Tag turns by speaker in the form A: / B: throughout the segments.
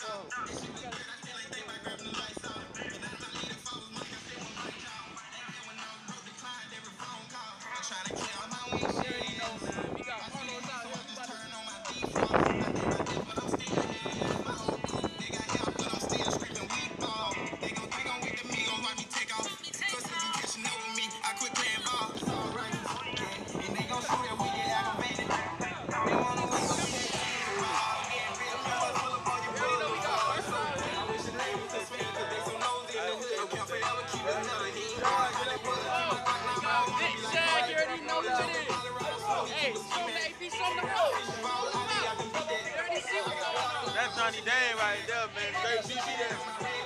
A: That's Johnny Dane right there, man. Straight BB there.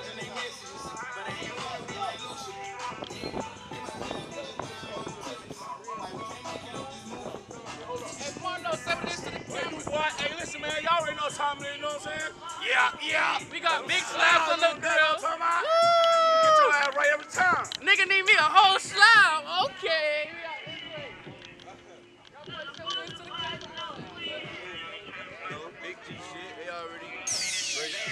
A: Hey, listen, man, y'all already know what time it is, you know what I'm saying? Yeah. We got big slaps on the grill. Get your ass right every time. Nigga need me a whole slab. Okay. Big G shit, they already great shit.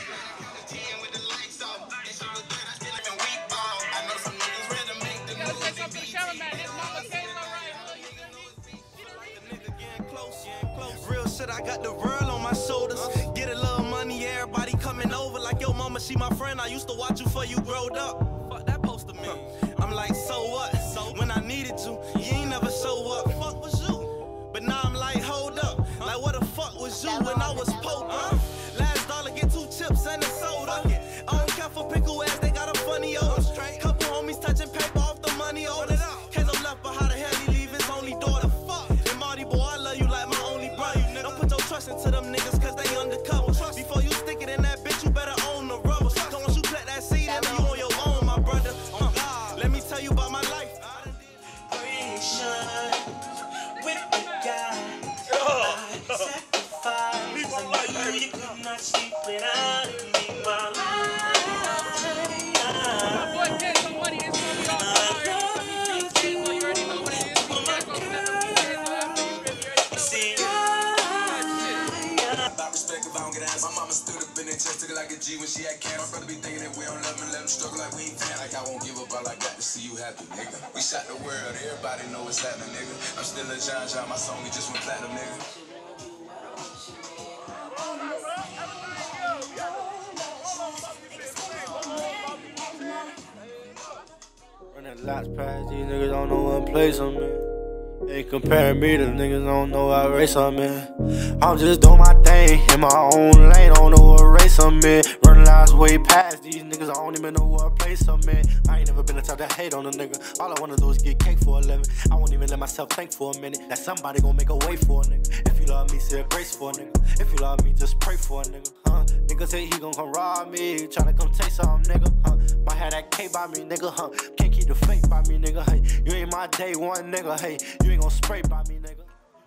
B: Real shit, I got the world on my shoulders. Get a little money, everybody coming over like your mama, she my friend. I used to watch you before you growed up. Fuck that poster me. I'm like, so what? When I needed to, you ain't never show up. Fuck was you? But now I'm like, hold up. Like, what the fuck was you when I was poor? Last dollar, get 2 chips and a soda. I don't care for pickle ass, they got a funny odor. Couple homies touching paper off the money orders. Kazo left, but how the hell he leave his only daughter? Fuck. And Marty, boy, I love you like my only brother. Don't put your trust into them niggas, cause they undercover. Before you stick it in that bitch, you better own the rubber. Cause once you plant that seed in, you on your own, my brother. Let me tell you about my life. With the guy, sacrifice. You could not sleep without me, my life.
C: My mama stood up in their chest, took it like a G when she had can. My brother be thinking that we don't love him, let him struggle like we ain't fan. Like I won't give up, all I got to see you happy, nigga. We shot the world, everybody know what's happening, nigga. I'm still a John, my song, we just went platinum, nigga.
D: Running laps past these niggas don't know what place I'm in. They comparing me to niggas don't know what race I'm in. I'm just doing my thing in my own lane, don't know what race I'm in. Running laps way past these niggas, I don't even know what place I'm in. I ain't never been the type to hate on a nigga. All I wanna do is get cake for a living. I won't even let myself think for a minute that somebody gon' make a way for a nigga. If you love me, say a grace for a nigga. If you love me, just pray for a nigga. Nigga say he gon' come rob me, tryna come take some, nigga. Might have that cake by me, nigga. Can't keep the faith by me, nigga. Hey, you ain't my day one, nigga. Hey, you ain't gon' spray by me, nigga.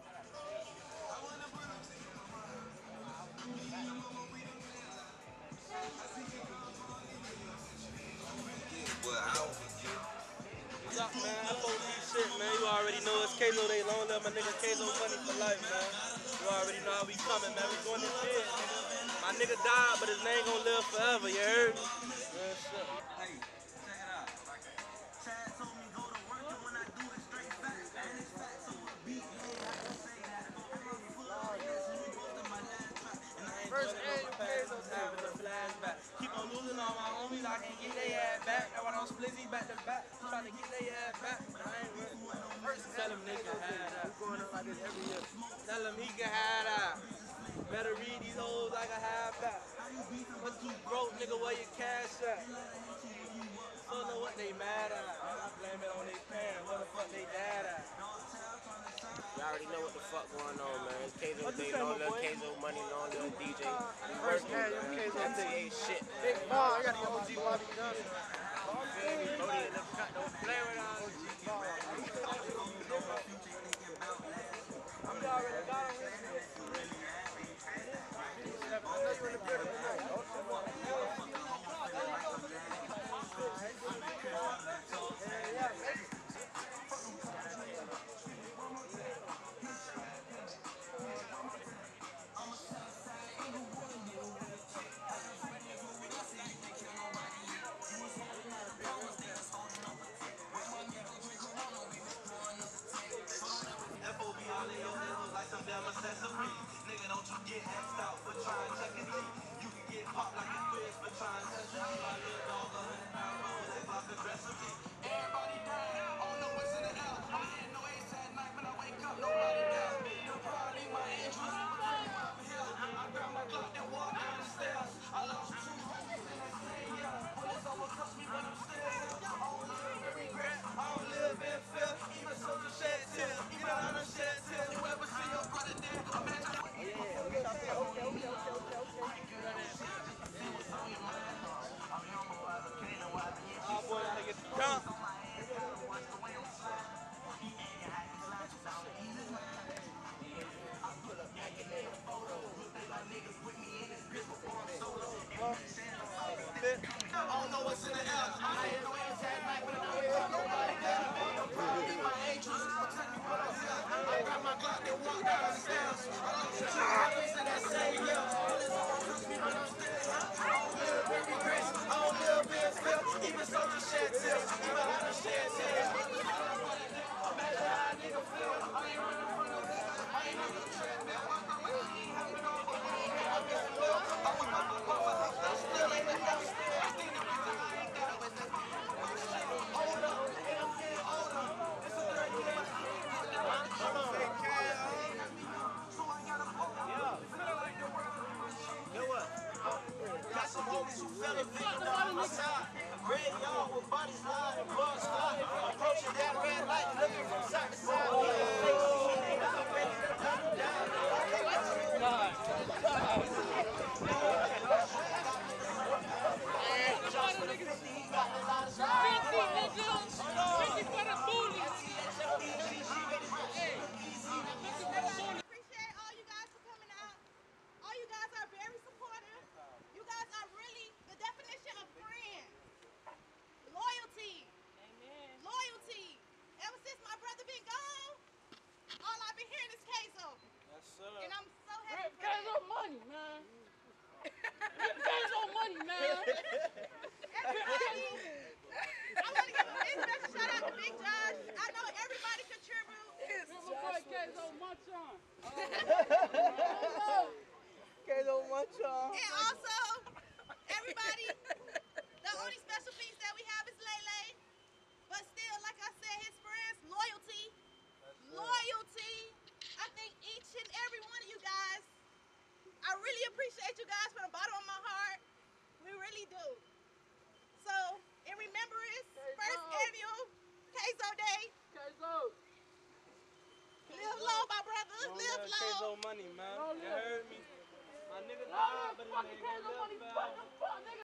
A: What's up, man? I post these shit, man. You already know it's Kazo. They long live my nigga Kazo money for life, man. You already know how we coming, man. We doing this shit, nigga. My nigga died, but his name gon' live forever, you heard? Real shit.
B: Hey, check it out. Chad told me go to work and when I do it straight facts. And it's facts over a beat. I can say that. I'm a full of hits and you both in my last track. And I ain't
A: First
B: dwelling on my past, I'm having a flashback. Keep on losing all my homies, I can get they ass back. That's why I'm splizzy back to back. Trying to get they ass back. But I ain't ready. First tell him nigga had that. We going up like this every year. Tell him he can have that. Better read these hoes like a half back. But you broke, nigga, where your cash at? Don't know what they mad at. I blame it on they parents. What the fuck they dad at?
E: You already know what the fuck going on, man. It's Kazo Day, long little Kazo money, long little DJ. We working, man. MTA shit, man.
A: Big ball, I got the OG Bobby Gunn.
E: Brody in the cut, don't play with us.
A: I'm already got him. I know you in the building tonight.
B: get X'd out for trying to check it. You can get popped like a quiz for trying to touch it. My little dog, 100 pound rolls, they block the recipe. Everybody down, I don't know what's in the air. I ain't no ace at night, when I wake up, nobody there. The probably my angels, up here. I grab my Glock and walk down the stairs. I lost 2 homies in that same year. Police almost touched me when I'm still here. I don't live in regret, I don't live in fear. Even soldiers shed tears, even I done shed tears. You ever see your brother dead? Imagine what you
A: Oh boy, gotta get the jump.
B: I don't know what's in the air. I ain't no ass at night, but I don't wake up, nobody there. They'll probably be my angels, protect me when I'm here. I grab my Glock and walk down the stairs. I lost 2 homies in that same year. Police almost touched me when I'm still here. I don't live in regrets, I don't live in fear. Even soldiers shed tears, even I done shed tears. Imagine how a nigga feel. I ain't running from no nigga, I ain't on no treadmill. I ain't having no fun, I miss the bill. I want my papa, I still ain't enough still. I think the reason I ain't got it was that older, and I'm getting older. It's a 30 years. So I gotta pull up. Feeling like the world is my shit.
E: Know what? Got some homies who fell a victim on my side. Red yard with bodies lying and bugs flying. Approaching that red light, looking from side to side. I'm ready to cut them down. Just for the 50, he got the lot of style.
F: 50 for the booty.
G: Appreciate all you guys for coming out. All you guys are very supportive. You guys are really the definition of friends. Loyalty. Amen. Loyalty. Ever since my brother been gone, all I've been hearing is Kazo.
A: Yes, sir.
G: And I'm so happy for
F: Kazo
G: that.
F: money, man. Kazo money, man.
G: Everybody, I want to give a big special shout out to Big Josh. I know everybody contribute.
F: Kazo much on.
A: Kazo much on.
G: And also, everybody, the only special piece that we have is Lele. But still, like I said, his friends, loyalty. Loyalty. I think each and every one of you guys, I really appreciate you guys from the bottom of my heart. We really do. So, in remembrance, first annual Kazo Day.
F: Kazo.
G: Live low, my brother. Live low.
A: Kazo money, man. You heard me? My nigga died, but his name gonna live forever.